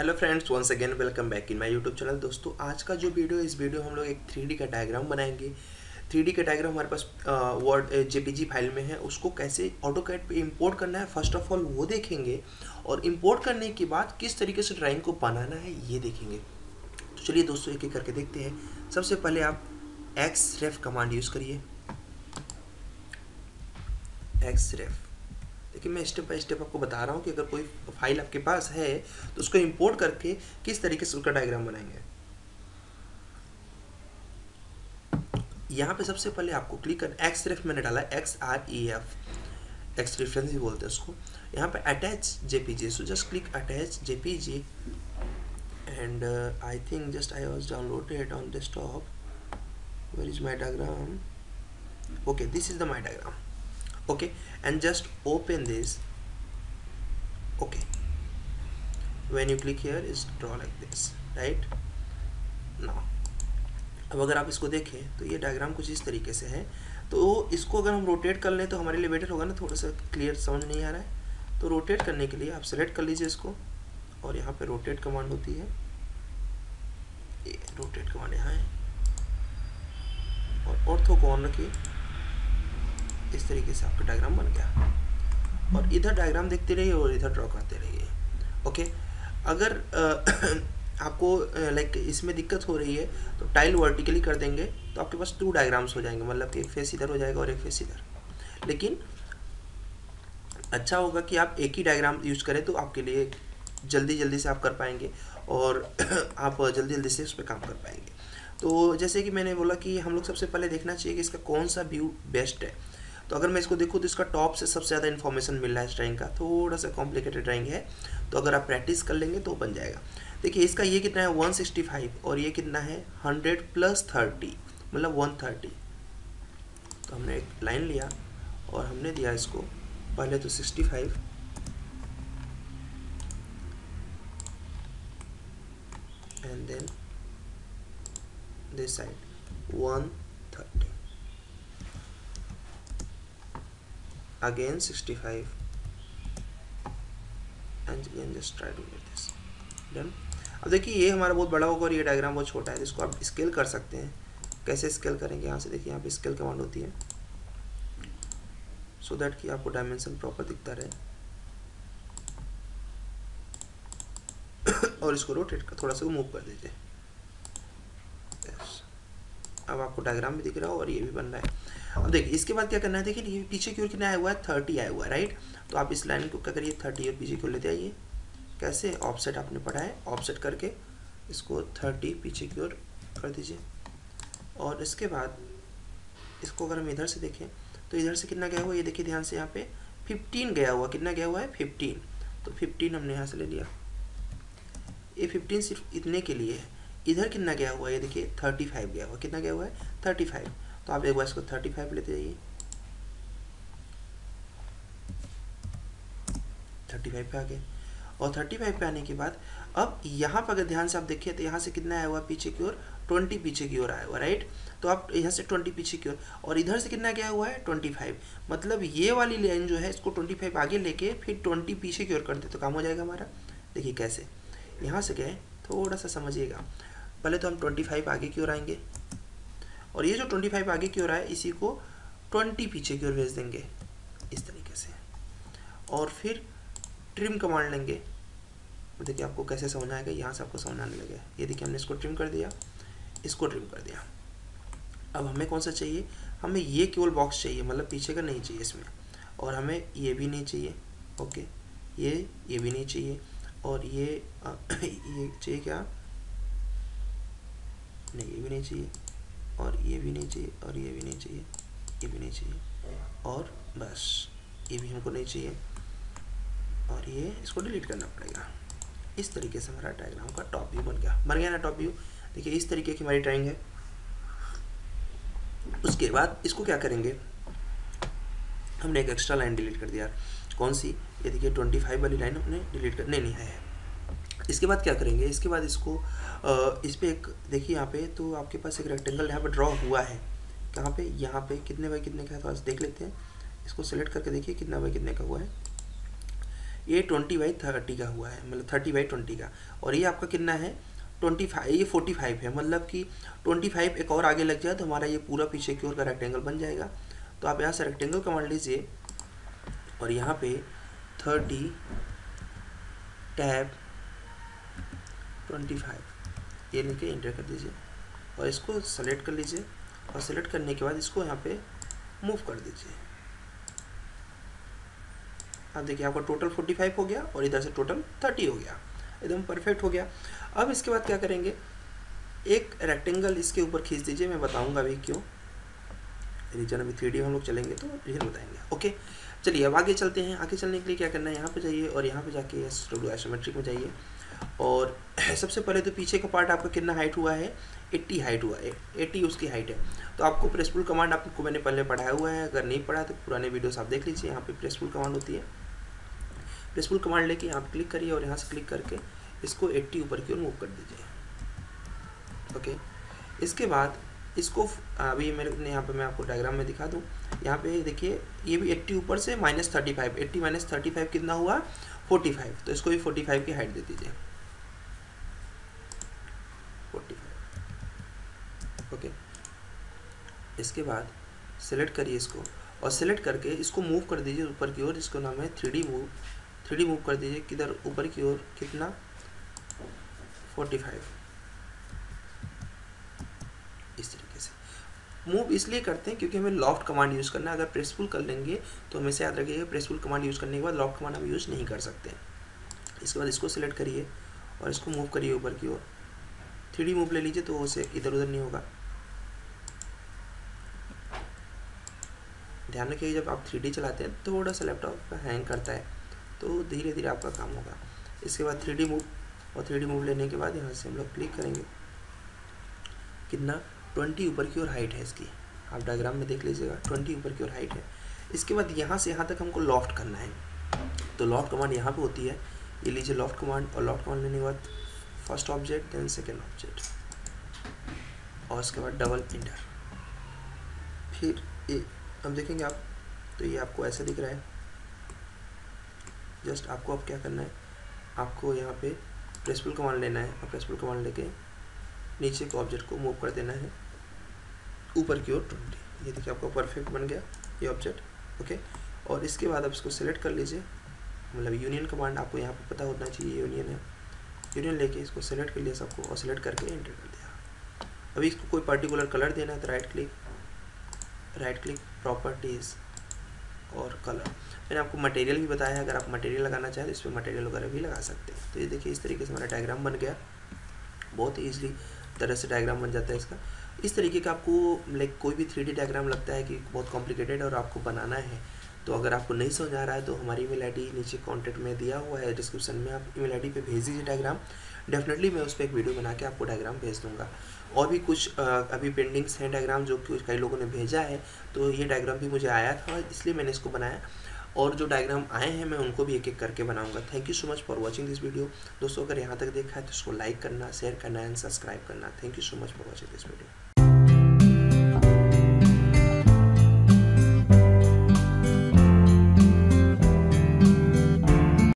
Hello friends, once again welcome back in my YouTube channel. दोस्तों, आज का जो वीडियो है, इस वीडियो हम लोग एक 3D का डायग्राम बनाएंगे। 3D का डायग्राम हमारे पास वर्ड जेपीजी फाइल में है। उसको कैसे ऑटोकैड पे इंपोर्ट करना है, फर्स्ट ऑफ ऑल वो देखेंगे, और इंपोर्ट करने के बाद किस तरीके से ड्राइंग को बनाना है ये देखेंगे। तो चलिए दोस्तों, एक एक करके देखते हैं। सबसे पहले आप xref कमांड यूज़ करिए। xref, देखिए मैं स्टेप बाय स्टेप आपको बता रहा हूँ कि अगर कोई फाइल आपके पास है तो उसको इंपोर्ट करके किस तरीके से उसका डायग्राम बनाएंगे। यहाँ पे सबसे पहले आपको क्लिक कर xref मैंने डाला, XREF, एक्स रेफरेंस भी बोलते हैं उसको। यहाँ पे attach JPG, so just click attach JPG and I think just I was downloaded on desktop. Where is my diagram? Okay, this is the my diagram. Okay, and just open this. Okay, when you click here is draw like this, right? now अब अगर आप इसको देखें तो ये diagram कुछ इस तरीके से है। तो इसको अगर हम रोटेट कर लें तो हमारे लिए बेटर होगा ना। थोड़ा सा क्लियर समझ नहीं आ रहा है तो रोटेट करने के लिए आप सेलेक्ट कर लीजिए इसको, और यहाँ पे रोटेट कमांड होती है, ये रोटेट कमांड यहाँ है, और ऑर्थो को ऑन रखिए। इस तरीके से आपका डायग्राम बन गया, और इधर डायग्राम देखते रहिए और इधर ड्रॉ करते रहिए। ओके, अगर आपको लाइक इसमें दिक्कत हो रही है तो टाइल वर्टिकली कर देंगे तो आपके पास 2 डायग्राम्स हो जाएंगे, मतलब कि एक फेस इधर हो जाएगा और एक फेस इधर। लेकिन अच्छा होगा कि आप एक ही डायग्राम यूज करें तो आपके लिए जल्दी से आप कर पाएंगे, और आप जल्दी से उस पर काम कर पाएंगे। तो जैसे कि मैंने बोला कि हम लोग सबसे पहले देखना चाहिए कि इसका कौन सा व्यू बेस्ट है। तो अगर मैं इसको देखूँ तो इसका टॉप से सबसे ज़्यादा इन्फॉर्मेशन मिल रहा है। इस ड्राइंग का थोड़ा सा कॉम्प्लिकेटेड ड्राइंग है, तो अगर आप प्रैक्टिस कर लेंगे तो बन जाएगा। देखिए इसका ये कितना है 165, और ये कितना है 100 + 30, मतलब 130। तो हमने एक लाइन लिया और हमने दिया इसको पहले तो 65, and then this side 130, again 65, and again just try to get this done. अब देखिए ये हमारा बहुत बड़ा होगा और ये डायग्राम बहुत छोटा है, तो इसको आप स्केल कर सकते हैं। कैसे स्केल करेंगे? यहाँ से देखिए, यहाँ पे स्केल कमांड होती है, सो दैट कि आपको डायमेंशन प्रॉपर दिखता रहे। और इसको रोटेट कर थोड़ा सा मूव कर दीजिए। अब आपको डायग्राम भी दिख रहा है और ये भी बन रहा है। अब देखिए इसके बाद क्या करना है। देखिए ये पीछे की ओर कितना आया हुआ है 30 आया हुआ है, राइट? तो आप इस लाइन को क्या करिए 30 और पीछे की ओर लेते आइए। कैसे? ऑफसेट आपने पढ़ा है, ऑफसेट करके इसको 30 पीछे की ओर कर दीजिए। और इसके बाद इसको अगर हम इधर से देखें तो इधर से कितना गया हुआ, ये देखिए ध्यान से, यहाँ पे 15 गया हुआ। कितना गया हुआ है 15, तो 15 हमने यहाँ से ले लिया। ये 15 सिर्फ इतने के लिए है। इधर कितना गया हुआ है, ये देखिए 35 गया हुआ। कितना गया हुआ है 35, तो आप एक बार इसको 35 लेते जाइए। 35 पे आ गए, और 35 पे आने के बाद अब यहाँ पर अगर ध्यान से आप देखिए तो यहाँ से कितना आया हुआ पीछे की ओर 20 पीछे की ओर आया हुआ, राइट? तो आप यहाँ से 20 पीछे की ओर, और इधर से कितना गया हुआ है 25। मतलब ये वाली लाइन जो है इसको 25 आगे लेके फिर 20 पीछे की ओर कर दे तो काम हो जाएगा हमारा। देखिए कैसे, यहाँ से गए, थोड़ा सा समझिएगा। पहले तो हम 25 आगे की ओर आएंगे, और ये जो 25 आगे की ओर आए इसी को 20 पीछे की ओर भेज देंगे इस तरीके से, और फिर ट्रिम कमांड लेंगे। तो देखिए आपको कैसे समझ आएगा, यहाँ से आपको समझ आने लगेगा। ये देखिए हमने इसको ट्रिम कर दिया, इसको ट्रिम कर दिया। अब हमें कौन सा चाहिए? हमें ये केवल बॉक्स चाहिए, मतलब पीछे का नहीं चाहिए इसमें, और हमें ये भी नहीं चाहिए। ओके, ये भी नहीं चाहिए, और ये चाहिए क्या? नहीं, ये भी नहीं चाहिए, और ये भी नहीं चाहिए, और ये भी नहीं चाहिए, ये भी नहीं चाहिए, और बस ये भी हमको नहीं चाहिए, और ये इसको डिलीट करना पड़ेगा। इस तरीके से हमारा डायग्राम का टॉप व्यू बन गया ना टॉप व्यू। देखिए इस तरीके की हमारी ड्राइंग है। उसके बाद इसको क्या करेंगे, हमने एक एक्स्ट्रा लाइन डिलीट कर दिया। कौन सी? ये देखिए 25 वाली लाइन हमने डिलीट कर नहीं है। इसके बाद क्या करेंगे, इसके बाद इसको इस पर एक देखिए यहाँ पे, तो आपके पास एक रेक्टेंगल यहाँ पे ड्रॉ हुआ है। कहाँ पे? यहाँ पे कितने बाई कितने का है, तो आज देख लेते हैं। इसको सेलेक्ट करके देखिए कितना बाई कितने का हुआ है। ये 20/30 का हुआ है, मतलब 30/20 का। और ये आपका कितना है 25, ये 45 है, मतलब कि 25 एक और आगे लग जाए तो हमारा ये पूरा पीछे की ओर का रेक्टेंगल बन जाएगा। तो आप यहाँ से रेक्टेंगल कमांड लीजिए और यहाँ पे 30 टैब 25 ये लिख के एंटर कर दीजिए और इसको सेलेक्ट कर लीजिए और सेलेक्ट करने के बाद इसको यहाँ पे मूव कर दीजिए। अब देखिए आपका टोटल 45 हो गया और इधर से टोटल 30 हो गया, एकदम परफेक्ट हो गया। अब इसके बाद क्या करेंगे, एक रेक्टेंगल इसके ऊपर खींच दीजिए, मैं बताऊंगा अभी क्यों। रीजन अभी 3D हम लोग चलेंगे तो रीजन बताएंगे। ओके चलिए अब आगे चलते हैं। आगे चलने के लिए क्या करना है, यहाँ पे जाइए और यहाँ पे जाके आइसोमेट्रिक में जाइए और सबसे पहले तो पीछे का पार्ट आपका कितना हाइट हुआ है 80 हाइट हुआ है, 80 उसकी हाइट है। तो आपको प्रेसफुल कमांड आपको मैंने पहले पढ़ाया हुआ है, अगर नहीं पढ़ा तो पुराने वीडियोस आप देख लीजिए। यहाँ पे प्रेसफुल कमांड होती है, प्रेसफुल कमांड लेके यहाँ पे क्लिक करिए और यहाँ से क्लिक करके इसको 80 ऊपर की ओर मूव कर दीजिए। ओके इसके बाद इसको अभी मेरे यहाँ पे मैं आपको डायग्राम में दिखा दूँ। यहाँ पे देखिए ये भी 80 ऊपर से -35, 80 - 35 कितना हुआ 45, तो इसको भी 45 की हाइट दे दीजिए 45। ओके इसके बाद सेलेक्ट करिए इसको और सेलेक्ट करके इसको मूव कर दीजिए ऊपर की ओर, जिसको नाम है 3D मूव। 3D मूव कर दीजिए किधर ऊपर की ओर, कितना 45। इस तरीके से मूव इसलिए करते हैं क्योंकि हमें लॉफ्ट कमांड यूज़ करना है। अगर प्रेसफुल कर लेंगे तो हमेशा याद रखिएगा प्रेसफुल कमांड यूज़ करने के बाद लॉफ्ट कमांड हम यूज़ नहीं कर सकते। इसके बाद इसको सिलेक्ट करिए और इसको मूव करिए ऊपर की ओर। 3D मूव ले लीजिए तो उसे इधर उधर नहीं होगा। ध्यान रखिए जब आप 3D चलाते हैं थोड़ा सा लैपटॉप का हैंग करता है, तो धीरे धीरे आपका काम होगा। इसके बाद 3D मूव, और 3D मूव लेने के बाद यहाँ से हम लोग क्लिक करेंगे, कितना 20 ऊपर की ओर हाइट है इसकी, आप डायग्राम में देख लीजिएगा 20 ऊपर की ओर हाइट है। इसके बाद यहाँ से यहाँ तक हमको लॉफ्ट करना है, तो लॉफ्ट कमांड यहाँ पे होती है, ये लीजिए लॉफ्ट कमांड। और लॉफ्ट कमांड लेने के बाद first object then second object और उसके बाद डबल इंटर। फिर ये अब देखेंगे आप तो ये आपको ऐसा दिख रहा है। जस्ट आपको अब क्या करना है, आपको यहाँ पे प्रेसफुल कमांड लेना है और प्रेसफुल कमांड लेके नीचे के ऑब्जेक्ट को मूव कर देना है ऊपर की ओर 20। ये देखिए आपको परफेक्ट बन गया ये ऑब्जेक्ट। ओके और इसके बाद आप इसको सिलेक्ट कर लीजिए, मतलब यूनियन कमांड आपको यहाँ पे पता होना चाहिए, यूनियन है। यूनियन लेके इसको सेलेक्ट कर लिया सबको और सेलेक्ट करके एंटर कर दिया। अभी इसको कोई पर्टिकुलर कलर देना है तो राइट क्लिक प्रॉपर्टीज़ और कलर। मैंने आपको मटेरियल भी बताया है, अगर आप मटेरियल लगाना चाहें तो इस पर मटेरियल वगैरह भी लगा सकते हैं। तो ये देखिए इस तरीके से हमारा डायग्राम बन गया, बहुत ईजिली तरह से डायग्राम बन जाता है इसका। इस तरीके का आपको लाइक कोई भी 3D डायग्राम लगता है कि बहुत कॉम्प्लिकेटेड और आपको बनाना है, तो अगर आपको नहीं समझ आ रहा है तो हमारी ईमेल आईडी नीचे कॉन्टैक्ट में दिया हुआ है डिस्क्रिप्शन में, आप ईमेल आईडी पे भेज दीजिए डायग्राम। डेफिनेटली मैं उस पर एक वीडियो बना के आपको डायग्राम भेज दूँगा। और भी कुछ अभी पेंडिंग्स हैं डायग्राम जो कि कई लोगों ने भेजा है, तो ये डायग्राम भी मुझे आया था इसलिए मैंने इसको बनाया, और जो डायग्राम आए हैं मैं उनको भी एक एक करके बनाऊंगा। Thank you so much for watching this video. दोस्तों अगर यहाँ तक देखा है तो इसको लाइक करना, शेयर करना एंड सब्सक्राइब करना। Thank you so much for watching this video.